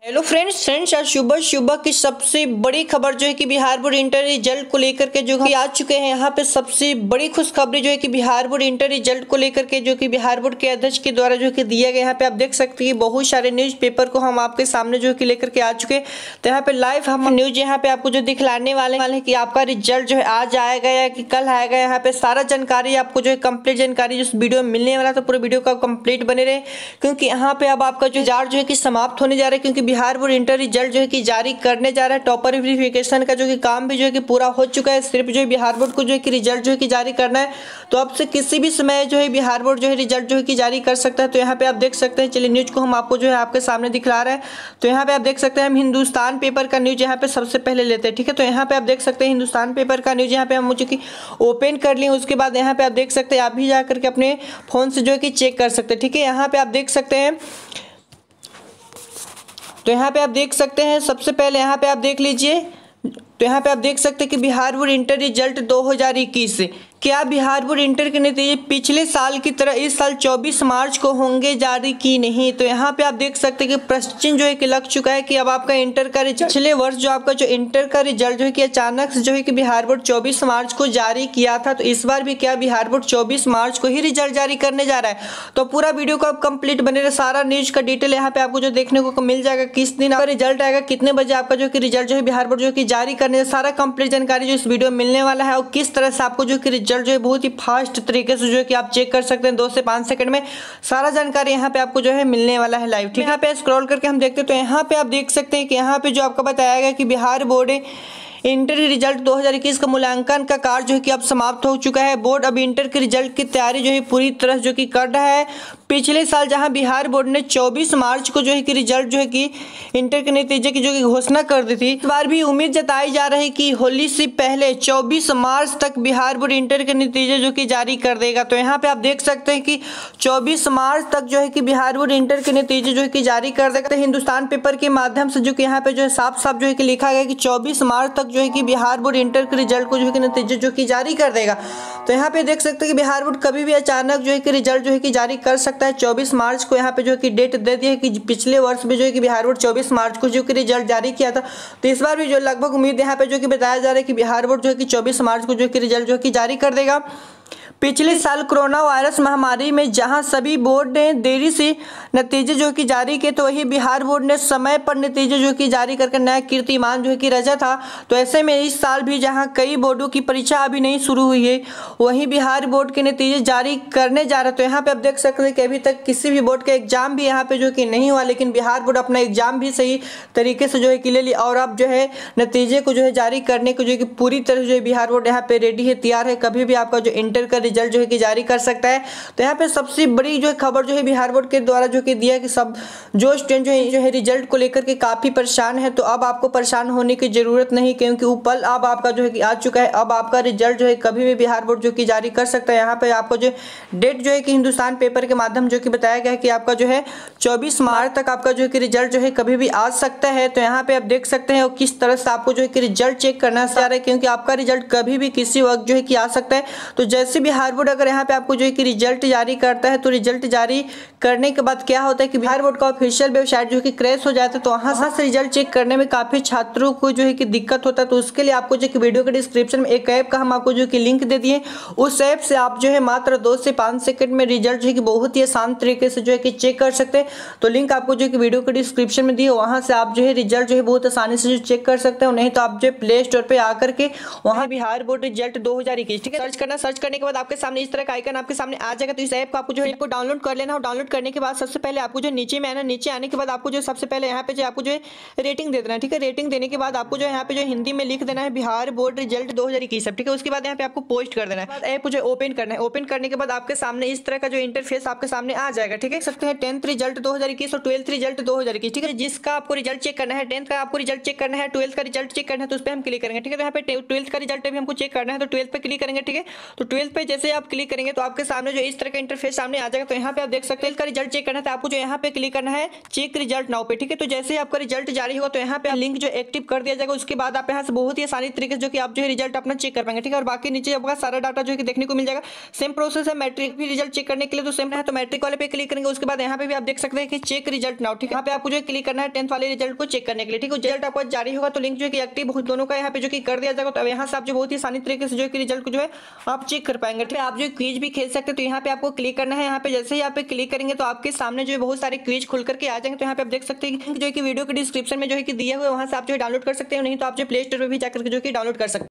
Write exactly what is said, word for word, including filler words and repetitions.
Hello friends friends आज सुबह सुबह की सबसे बड़ी खबर जो है कि बिहार बोर्ड इंटर रिजल्ट को लेकर के जो है आ चुके हैं। यहाँ पे सबसे बड़ी खुशखबरी जो है कि बिहार बोर्ड इंटर रिजल्ट को लेकर के जो कि बिहार बोर्ड के अध्यक्ष के द्वारा जो कि दिया गया। यहाँ पे आप देख सकते हैं बहुत सारे न्यूज पेपर को हम आपके सामने जो है कि लेकर के आ चुके। तो यहाँ पे लाइव हम न्यूज यहाँ पे आपको जो दिखलाने वाले वाले कि आपका रिजल्ट जो है आज आएगा या कि कल आएगा। यहाँ पे सारा जानकारी आपको जो है कंप्लीट जानकारी जिस वीडियो में मिलने वाला, तो पूरे वीडियो का कंप्लीट बने रहे क्योंकि यहाँ पे अब आपका जो रिजल्ट जो है कि समाप्त होने जा रहा है। क्योंकि बिहार बोर्ड इंटर रिजल्ट जो है कि जारी करने जा रहा है। टॉपर वेरिफिकेशन का जो कि काम भी जो है कि पूरा हो चुका है। सिर्फ जो है बिहार बोर्ड को जो है कि रिजल्ट जो है कि जारी करना है। तो अब से किसी भी समय जो है बिहार बोर्ड जो है रिजल्ट जो है कि जारी कर सकता है। तो यहाँ पे आप देख सकते हैं, चलिए न्यूज को हम आपको जो है आपके सामने दिखला रहे हैं। तो यहाँ पे आप देख सकते हैं हम हिंदुस्तान पेपर का न्यूज यहाँ पे सबसे पहले लेते हैं, ठीक है। तो यहाँ पे आप देख सकते हैं हिंदुस्तान पेपर का न्यूज यहाँ पे हम मुझे कि ओपन कर लिए। उसके बाद यहाँ पे आप देख सकते हैं, आप भी जाकर के अपने फोन से जो है कि चेक कर सकते हैं, ठीक है। यहाँ पे आप देख सकते हैं, तो यहाँ पे आप देख सकते हैं सबसे पहले यहाँ पे आप देख लीजिए। तो यहाँ पे आप देख सकते हैं कि बिहार बोर्ड इंटर रिजल्ट दो हज़ार इक्कीस क्या बिहार बोर्ड इंटर के नतीजे पिछले साल की तरह इस साल चौबीस मार्च को होंगे जारी की नहीं। तो यहाँ पे आप देख सकते हैं कि प्रश्न जो है कि लग चुका है कि अब आपका इंटर का रिजल्ट पिछले वर्ष जो आपका जो इंटर का रिजल्ट जो है कि अचानक से जो है कि बिहार बोर्ड चौबीस मार्च को जारी किया था। तो इस बार भी क्या बिहार बोर्ड चौबीस मार्च को ही रिजल्ट जारी करने जा रहा है। तो पूरा वीडियो को आप कंप्लीट बने रहे, सारा न्यूज का डिटेल यहाँ पे आपको जो देखने को मिल जाएगा। किस दिन आपका रिजल्ट आएगा, कितने बजे आपका जो कि रिजल्ट जो है बिहार बोर्ड जो कि जारी करने, सारा कंप्लीट जानकारी जो इस वीडियो में मिलने वाला है। और किस तरह से आपको जो कि रिजल्ट जो है बहुत ही फास्ट तरीके से जो है कि आप चेक कर सकते हैं, दो से पाँच सेकंड में सारा जानकारी यहाँ पे आपको जो है मिलने वाला है लाइव, ठीक है। यहाँ पे स्क्रॉल करके हम देखते हैं, तो यहाँ पे आप देख सकते हैं कि यहाँ पे जो आपको बताया गया कि बिहार बोर्ड इंटर रिजल्ट दो हज़ार इक्कीस का मूल्यांकन का कार्य जो है कि अब समाप्त हो चुका है। बोर्ड अब इंटर के रिजल्ट की तैयारी जो है पूरी तरह जो कि कर रहा है। पिछले साल जहां बिहार बोर्ड ने चौबीस मार्च को जो है कि रिजल्ट जो है कि इंटर के नतीजे की जो कि घोषणा कर दी थी, इस बार भी उम्मीद जताई जा रही है कि होली से पहले चौबीस मार्च तक बिहार बोर्ड इंटर के नतीजे जो कि जारी कर देगा। तो यहाँ पे आप देख सकते हैं कि चौबीस मार्च तक जो है कि बिहार बोर्ड इंटर के नतीजे जो है कि जारी कर देगा। हिंदुस्तान पेपर के माध्यम से जो कि यहाँ पे जो है साफ साफ जो है कि लिखा गया कि चौबीस मार्च तक जो है कि बिहार बोर्ड इंटर के रिजल्ट को जो है कि नतीजे जो कि जारी कर देगा। तो यहाँ पे देख सकते हैं कि बिहार बोर्ड कभी भी अचानक जो है कि रिजल्ट जो है कि जारी कर सकता है। चौबीस मार्च को यहाँ पे जो है कि डेट दे दी है कि पिछले वर्ष में जो है कि बिहार बोर्ड चौबीस मार्च को जो कि रिजल्ट जारी किया था। तो इस बार भी जो लगभग उम्मीद यहाँ पे जो कि बताया जा रहा है कि बिहार बोर्ड जो है कि चौबीस मार्च को जो है कि रिजल्ट जो है कि जारी कर देगा। पिछले साल कोरोना वायरस महामारी में जहां सभी बोर्ड ने देरी से नतीजे जो कि जारी किए, तो वही बिहार बोर्ड ने समय पर नतीजे जो कि जारी करके नया कीर्तिमान जो है कि रचा था। तो ऐसे में इस साल भी जहां कई बोर्डों की परीक्षा अभी नहीं शुरू हुई है, वहीं बिहार बोर्ड के नतीजे जारी करने जा रहे। तो यहाँ पे आप देख सकते हैं कि अभी तक किसी भी बोर्ड का एग्जाम भी यहाँ पे जो कि नहीं हुआ, लेकिन बिहार बोर्ड अपना एग्जाम भी सही तरीके से जो है कि ले लिया और अब जो है नतीजे को जो है जारी करने को जो है कि पूरी तरह जो है बिहार बोर्ड यहाँ पे रेडी है, तैयार है। कभी भी आपका जो इंटर का रिजल्ट जो है कि जारी कर सकता है। तो यहाँ पे सबसे बड़ी जो है खबर जो है बिहार बोर्ड के द्वारा जो कि दिया कि सब जो स्टूडेंट जो है जो है रिजल्ट को लेकर के काफी परेशान है, तो अब आपको परेशान होने की जरूरत नहीं, क्योंकि वो पल अब आपका जो है कि आ चुका है। अब आपका रिजल्ट जो है कभी भी बिहार बोर्ड जो कि जारी कर सकता है। यहाँ पे आपको जो डेट जो है कि हिंदुस्तान पेपर के माध्यम जो कि बताया गया है कि आपका जो है चौबीस मार्च तक आपका जो है कि रिजल्ट जो है कभी भी आ सकता है। तो यहाँ पे आप देख सकते हैं और किस तरह से आपको जो है कि रिजल्ट चेक करना चाह रहा है, क्योंकि आपका रिजल्ट कभी भी किसी वक्त जो है कि आ सकता है। तो जैसे बिहार बोर्ड अगर यहाँ पे आपको जो है कि रिजल्ट जारी करता है, तो रिजल्ट जारी करने के बाद क्या होता है कि बिहार बोर्ड का ऑफिशियल वेबसाइट जो कि क्रैश हो जाता है। तो वहां से रिजल्ट चेक करने में काफी छात्रों को जो है कि दिक्कत होता है। तो उसके लिए आपको जो कि वीडियो के डिस्क्रिप्शन में एक ऐप का हम आपको जो कि लिंक दे दिए, उस ऐप से आप जो है मात्र दो से पाँच सेकंड में रिजल्ट जो है कि बहुत ही आसान तरीके से जो है कि चेक कर सकते हैं। तो लिंक आपको जो कि वीडियो के डिस्क्रिप्शन में दिए, वहां से आप जो है रिजल्ट जो है बहुत आसानी से जो चेक कर सकते हैं। नहीं तो आप जो प्ले स्टोर पे आकर के वहाँ बिहार बोर्ड रिजल्ट दो हजार इक्कीस ठीक है सर्च करना। सर्च करने के बाद आपके सामने इस तरह का आइकन आपके सामने आ जाएगा। तो इस ऐप को आपको जो है डाउनलोड कर लेना। और डाउनलोड करने के बाद सबसे पहले आपको जो नीचे में आना, नीचे आने के बाद आपको जो सबसे पहले यहाँ पे जो आपको जो है रेटिंग दे देना है, ठीक है। रेटिंग देने के बाद आपको जो यहाँ पे जो हिंदी में लिख देना है बिहार बोर्ड रिजल्ट दो हजार इक्कीस, ठीक है। उसके बाद यहाँ पे आपको पोस्ट कर देना है, ऐप जो ओपन करना है। ओपन करने के बाद आपके सामने इस तरह का जो इंटरफेस आपके सामने आ जाएगा, ठीक है। सकते हैं टेंथ रिजल्ट दो हजार इक्कीस और ट्वेल्थ रिजल्ट दो हजार इक्कीस, ठीक है। जिसका आपको रिजल्ट चेक करना है, टेंथ का आपको रिजल्ट चेक करना है, ट्वेल्थ का रिजल्ट चेक करना है, तो उस पर हम क्लिक करेंगे, ठीक है। तो यहाँ पे ट्वेल्थ का रिजल्ट भी हमको चेक करना है, तो ट्वेल्थ पे क्लिक करेंगे, ठीक है। तो ट्वेल्थ पे जैसे आप क्लिक करेंगे तो आपके सामने जो इस तरह का इंटरफेस सामने आ जाएगा। तो यहाँ पे आप देख सकते हैं इसका रिजल्ट चेक करना है तो आपको जो यहाँ पे क्लिक करना है चेक रिजल्ट नाउ पे, ठीक है। तो जैसे ही आपका रिजल्ट जारी होगा तो यहाँ पे लिंक जो एक्टिव कर दिया जाएगा। उसके बाद आप यहाँ से बहुत ही आसानी तरीके से जो कि आप जो है रिजल्ट अपना चेक कर पाएंगे, ठीक है। और बाकी नीचे आपका सारा डाटा जो है देखने को मिल जाएगा। सेम प्रोसेस है मैट्रिक भी रिजल्ट चेक करने के लिए, तो सेम है। तो मैट्रिक वाले पे क्लिक करेंगे, उसके बाद यहाँ पे भी आप देख सकते हैं कि चेक रिजल्ट नाउ, ठीक है। यहाँ पे आपको जो क्लिक करना है टेंथ वाले रिजल्ट को चेक करने के लिए, ठीक है। रिजल्ट आपका जारी होगा तो लिंक जो है एक्टिव दोनों का यहाँ पे जो कि कर दिया जाएगा। तो यहाँ से आप जो बहुत ही आसानी तरीके से जो है रिजल्ट को जो है आप चेक कर पाएंगे, ठीक है। आप जो क्विज भी खेल सकते हैं। तो यहाँ पे आपको क्लिक करना है, यहाँ पे जैसे ही आप पे क्लिक करेंगे तो आपके सामने जो है बहुत सारे क्विज खुल करके आ जाएंगे। तो यहाँ पे आप देख सकते हैं जो है कि वीडियो के डिस्क्रिप्शन में जो है कि दिया हुआ है, वहां से आप जो है डाउनलोड कर सकते हैं, नहीं तो आप जो प्ले स्टोर पर भी जाकर जो कि डाउनलोड कर सकते हैं।